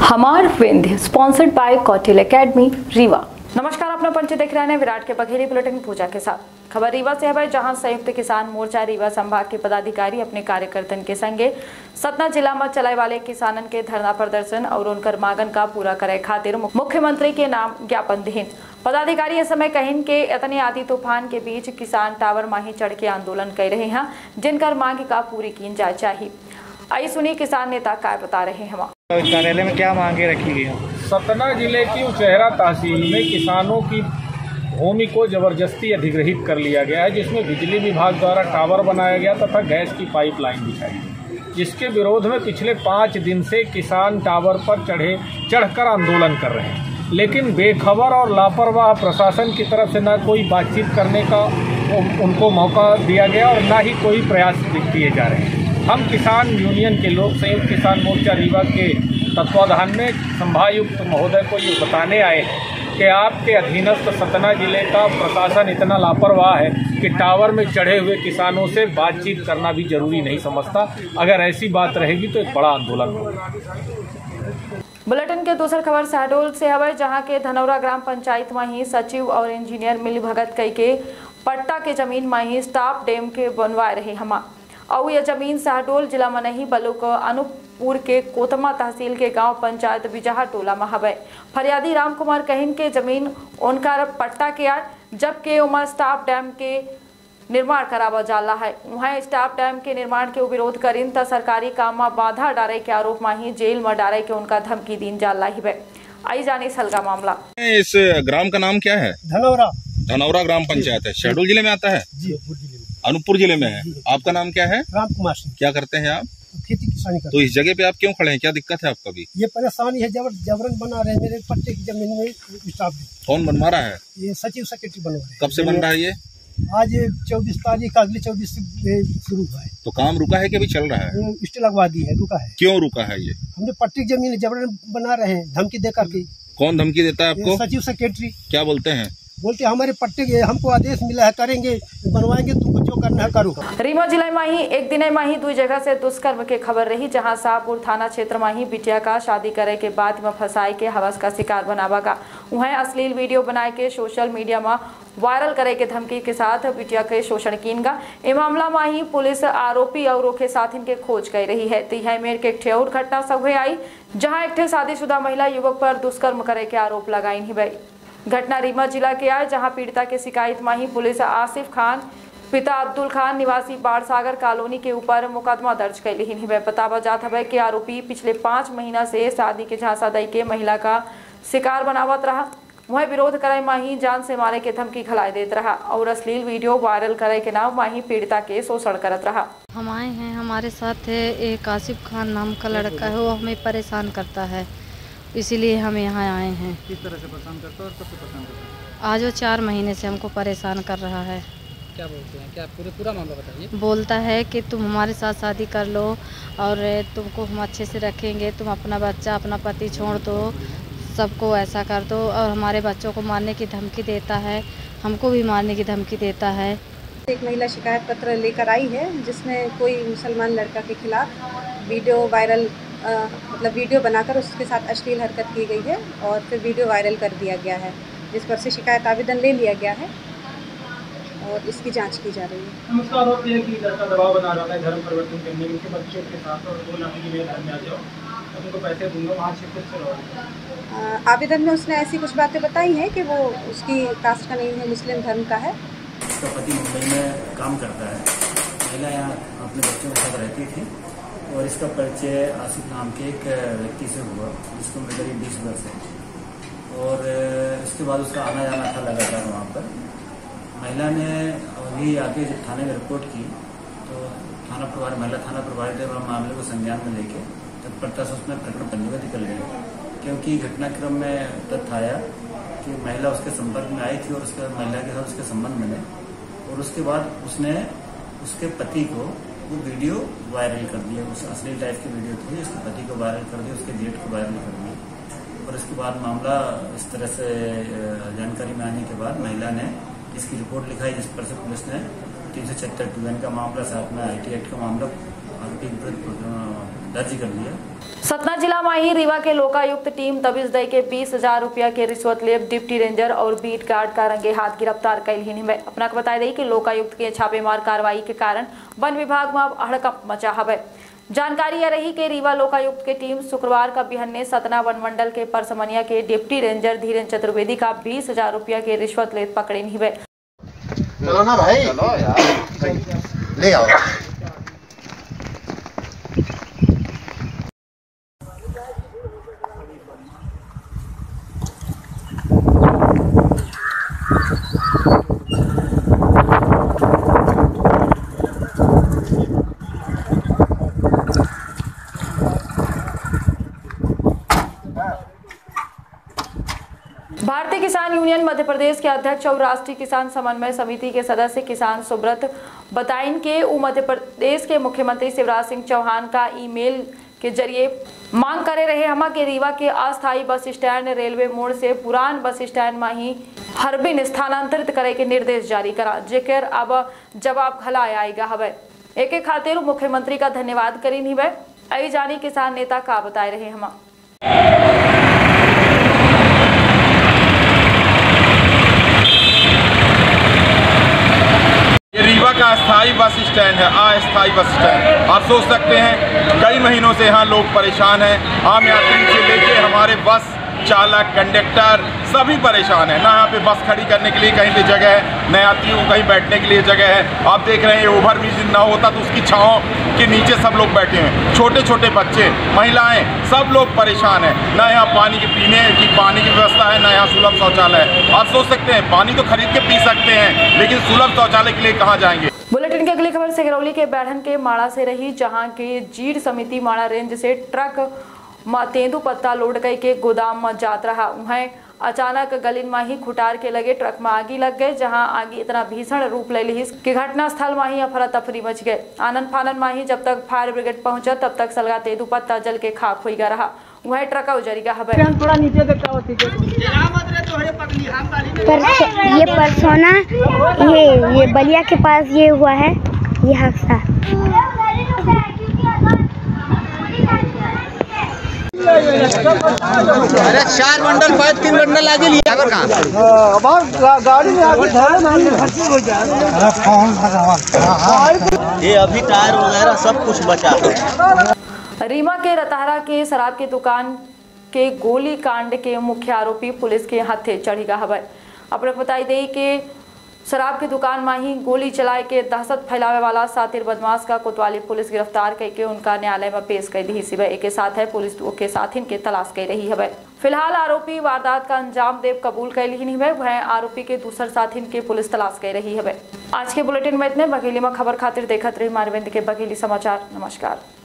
हमार Vindhya sponsored by Kautilya academy Rewa. नमस्कार, अपना पंच देख रहे हैं विराट के बघेली बुलेटिन पूजा के साथ। खबर रीवा से है, जहां संयुक्त किसान मोर्चा रीवा संभाग के पदाधिकारी अपने कार्यकर्तन के संगे सतना जिला में चलाए वाले किसानन के धरना प्रदर्शन और उनकर मांगन का पूरा करे खातिर मुख्यमंत्री के नाम ज्ञापन दीन। पदाधिकारी इस समय कहिन के इतने आदि तूफान के बीच किसान टावर माही चढ़ के आंदोलन कर रहे हैं, जिनकर मांग का पूरी की जाए चाहिए। आई सुनिए किसान नेता क्या बता रहे हैं। कार्यालय में क्या मांगे रखी गई हैं? सतना जिले की उचेहरा तहसील में किसानों की भूमि को जबरदस्ती अधिग्रहित कर लिया गया है, जिसमें बिजली विभाग द्वारा टावर बनाया गया तथा गैस की पाइपलाइन बिछाई गई, जिसके विरोध में पिछले 5 दिन से किसान टावर पर चढ़कर आंदोलन कर रहे हैं। लेकिन बेखबर और लापरवाह प्रशासन की तरफ से न कोई बातचीत करने का उनको मौका दिया गया और न ही कोई प्रयास किए जा रहे हैं। हम किसान यूनियन के लोग संयुक्त किसान मोर्चा रीवा के तत्वाधान में संभायुक्त महोदय को ये बताने आए हैं कि आपके अधीनस्थ सतना जिले का प्रशासन इतना लापरवाह है कि टावर में चढ़े हुए किसानों से बातचीत करना भी जरूरी नहीं समझता। अगर ऐसी बात रहेगी तो एक बड़ा आंदोलन होगा। बुलेटिन के दूसरी खबर शहडोल से है, जहां के धनौरा ग्राम पंचायत में ही सचिव और इंजीनियर मिल भगत कई के पट्टा के जमीन में ही स्टाफ डैम के बनवाए रहे हम और यह जमीन शहडोल जिला में नहीं बल्कि अनूपपुर के कोतमा तहसील के गांव पंचायत बिजहा टोला में हवे। फरियादी राम कुमार कहिन के जमीन उनका पट्टा के आर, जबकि उमर स्टाफ डैम के निर्माण करावा जाला है। वहाँ स्टाफ डैम के निर्माण के विरोध करिन त सरकारी काम में बाधा डाले के आरोप में ही जेल में डाले के उनका धमकी दीन जाला ही। आई जाने सलगा मामला। इस ग्राम का नाम क्या है? धनौरा ग्राम पंचायत है, शहडोल जिले में आता है जी, अनूपपुर जिले में है। आपका नाम क्या है? राम कुमार सिंह। क्या करते हैं आप? खेती किसानी करते। तो इस जगह पे आप क्यों खड़े हैं? क्या दिक्कत है आपका भी? ये परेशानी है, जबरन बना रहे हैं मेरे पट्टे की जमीन में स्टाफ। कौन बनवा रहा है? ये सचिव सेक्रेटरी बनवा रहे हैं। कब से बन रहा है ये? आज 24 तारीख, अगले 24 से शुरू हुआ है। तो काम रुका है कि अभी चल रहा है? स्टे लगवा दी है, रुका है। क्यों रुका है ये? हमने पट्टे की जमीन जबरन बना रहे हैं, धमकी दे करके। कौन धमकी देता है आपको? सचिव सेक्रेटरी। क्या बोलते हैं? बोलते हमारे पट्टे के हमको आदेश मिला है, करेंगे, बनवाएंगे, तुमको जो करना है करो। रीवा जिले में ही एक दिन में ही 2 जगह से दुष्कर्म के खबर रही, जहां शाहपुर थाना क्षेत्र में ही बिटिया का शादी करे के बाद में फंसाई के हवस का शिकार बनावागा। वहीं अश्लील वीडियो बनाए के सोशल मीडिया में वायरल करे के धमकी के साथ बिटिया के शोषण कीनगा। ये मामला में ही पुलिस आरोपी और के साथ इनके खोज कर रही है। तिहाईमेर के एक और घटना सब आई, जहाँ एक शादीशुदा महिला युवक पर दुष्कर्म करे के आरोप लगाई ही। घटना रीवा जिला के आए, जहां पीड़िता के शिकायत में ही पुलिस आसिफ खान पिता अब्दुल खान निवासी बाढ़सागर कॉलोनी के ऊपर मुकदमा दर्ज कर ली है। बतावा जाता है कि आरोपी पिछले 5 महीना से शादी के झांसा दई के महिला का शिकार बनावत रहा। वह विरोध करे में ही जान से मारे के धमकी खिलाई देत रहा और अश्लील वीडियो वायरल करे के नाम में ही पीड़िता के शोषण करत रहा। हम आए हैं, हमारे साथ है एक आसिफ खान नाम का लड़का है, वो हमें परेशान करता है, इसीलिए हम यहाँ आए हैं। किस तरह से परेशान करता है और कब से परेशान करता है? आज वो 4 महीने से हमको परेशान कर रहा है। क्या बोलते हैं? क्या पूरा मामला बताइए। बोलता है कि तुम हमारे साथ शादी कर लो और तुमको हम अच्छे से रखेंगे, तुम अपना बच्चा अपना पति छोड़ दो, सबको ऐसा कर दो, और हमारे बच्चों को मारने की धमकी देता है, हमको भी मारने की धमकी देता है। एक महिला शिकायत पत्र लेकर आई है, जिसमें कोई मुसलमान लड़का के खिलाफ वीडियो वायरल मतलब वीडियो बनाकर उसके साथ अश्लील हरकत की गई है और फिर वीडियो वायरल कर दिया गया है, जिस पर से शिकायत आवेदन ले लिया गया है और इसकी जांच की जा रही है। उसका आरोप है कि लड़का दबाव बना रहा है धर्म परिवर्तन करने के बच्चों के साथ, और बोला कि मेरे घर में आ जाओ, उनको पैसे दूंगा, वहाँ से कुछ चलो। आवेदन में उसने ऐसी कुछ बातें बताई हैं कि वो उसकी कास्ट का नहीं है, मुस्लिम धर्म का है। उसका पति मुंबई में काम करता है, महिला यहाँ अपने बच्चों के साथ रहती थी और इसका परिचय आसिफ नाम के एक व्यक्ति से हुआ, जिसको उम्र करीब 20 वर्ष है, और इसके बाद उसका आना जाना था लगातार वहाँ पर। महिला ने अभी आके जब थाने में रिपोर्ट की तो महिला थाना प्रभारी थे, मामले को संज्ञान में लेके तत्परता से उसमें प्रकरण पंजीबद्ध कर लिया, क्योंकि घटनाक्रम में तथ्य आया कि महिला उसके संपर्क में आई थी और उसके महिला के साथ उसके संबंध बने, और उसके बाद उसने उसके पति को वो वीडियो वायरल कर दिया। उस अश्लील टाइप की वीडियो थी, उसके पति को वायरल कर दिया, उसके जेठ को वायरल कर दिया, और इसके बाद मामला इस तरह से जानकारी में आने के बाद महिला ने इसकी रिपोर्ट लिखाई, जिस पर से पुलिस ने 376 का मामला, साथ में IT एक्ट का मामला आरोपी के विरुद्ध दर्ज कर लिया। सतना जिला माही रीवा के लोकायुक्त टीम दबिश दई के 20,000 रुपया के रिश्वत लेब डिप्टी रेंजर और बीट गार्ड का रंगे हाथ गिरफ्तार कैल ही में अपना बता दी कि लोकायुक्त के छापेमार कार्रवाई के कारण वन विभाग में अब हड़कंप मचा है। जानकारी यह रही कि रीवा लोकायुक्त की टीम शुक्रवार का बिहन्ने सतना वन मंडल के परसमनिया के डिप्टी रेंजर धीरेन्द्र चतुर्वेदी का 20,000 रुपया के रिश्वत लेत पकड़े नहीं हुए। चलो ना भाई, चलो यार, ले आओ। भारतीय किसान यूनियन मध्य प्रदेश के अध्यक्ष और राष्ट्रीय किसान समन्वय समिति के सदस्य किसान सुब्रत बताइन के मध्य प्रदेश के मुख्यमंत्री शिवराज सिंह चौहान का ईमेल के जरिए मांग करे रहे हम के रीवा के अस्थायी बस स्टैंड रेलवे मोड़ से पुरान बस स्टैंड में ही हरबिन स्थानांतरित करे के निर्देश जारी करा, जेकर अब जवाब खला आएगा हवे। एक खातिर मुख्यमंत्री का धन्यवाद करी नहीं वे आई जानी किसान नेता का बताए रहे हम। रीवा का अस्थायी बस स्टैंड है, अस्थायी बस स्टैंड। आप सोच सकते हैं कई महीनों से यहाँ लोग परेशान हैं। आम यात्री से लेके हमारे बस चालक, कंडक्टर सभी परेशान हैं। ना यहाँ पे बस खड़ी करने के लिए कहीं पे जगह है, न यात्रियों को कहीं बैठने के लिए जगह है। आप देख रहे हैं ओवर ब्रिज ना होता तो उसकी छांव के नीचे सब लोग बैठे हैं। छोटे छोटे बच्चे, महिलाएं, सब लोग परेशान हैं। ना यहाँ पानी के पीने की पानी की व्यवस्था है, ना यहाँ सुलभ शौचालय है। आप सोच सकते हैं पानी तो खरीद के पी सकते हैं, लेकिन सुलभ शौचालय के लिए कहाँ जाएंगे। बुलेटिन की अगली खबर सिगरौली के बैढ़न के माड़ा से रही, जहां के जीड समिति माड़ा रेंज से ट्रक तेंदू पत्ता लोड कई के गोदाम में जात रहा। वहीं अचानक गलिन माही खुटार के लगे ट्रक में आगी लग गए, जहां आगी इतना भीषण रूप ले ली कि घटना स्थल माही अफरा तफरी मच गए। आनंद फानन माही जब तक फायर ब्रिगेड पहुंचा तब तक सलगा तेंदू पत्ता जल के खाक हो गया रहा। वहीं ट्रक उजरी गया है। ये परसोना ये बलिया के पास ये हुआ है, ये हादसा। अरे 4 बंडल 3 बंडल आगे लिया गाड़ी में ये अभी टायर वगैरह सब कुछ बचा। रीवा के रताहरा के शराब की दुकान के गोली कांड के मुख्य आरोपी पुलिस के हाथे चढ़ी गया है। अपने बताई दी कि शराब की दुकान में ही गोली चलाए के दहशत फैलावे वाला सातिर बदमाश का कोतवाली पुलिस गिरफ्तार करके उनका न्यायालय में पेश कर दी। सिवाय एक साथ है पुलिस के साथ इनके तलाश कर रही है। फिलहाल आरोपी वारदात का अंजाम देव कबूल कर ली नहीं है। वह आरोपी के दूसरे साथी के पुलिस तलाश कर रही है। आज के बुलेटिन में इतने। बघेली में खबर खातिर देखत रही मारविंद के बघेली समाचार। नमस्कार।